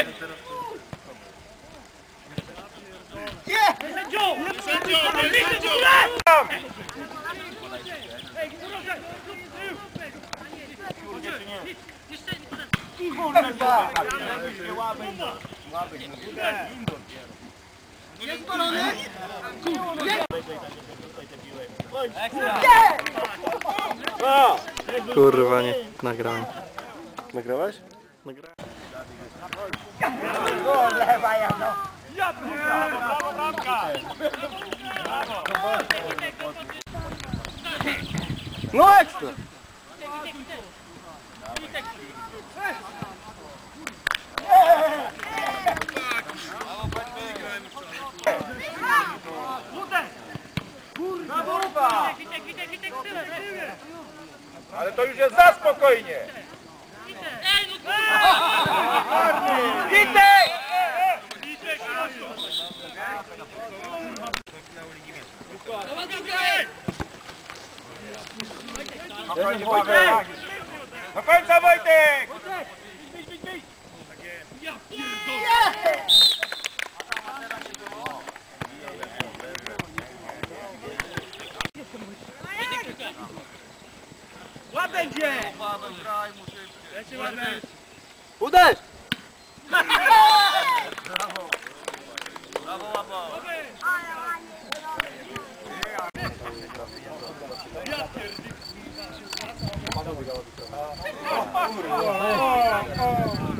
Wojtek! Jest balony! Kurwa, nie nagrałem. Nagrałeś? Nagrałem. Lewa jano! Brawo, bramka! No ekstra! Ale to już jest za spokojnie! Witek! Do końca Wojtek! Łap będzie! Uderz! Brawo! Brawo, łapo! Ja